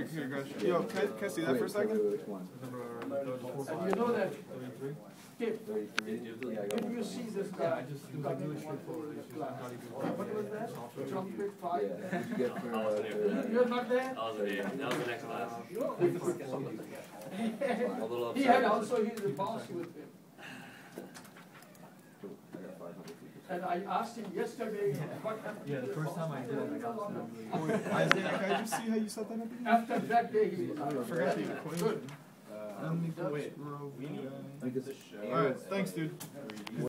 Here, guys. Yo, can I see that for a second? Which one? And you know that, Kip, 33? Yeah, I got did one. you see this guy coming in class? What was that? Trumpet fight? Yeah, did you get for, You're not there? That was the next class. He had also his boss with him. And I asked him yesterday what happened. Yeah, the first time I did it, I got some. Wait, Isaiah, can I just see how you set that up again? After that day, he was I forgot the equation. Wait, I guess Alright, thanks, dude.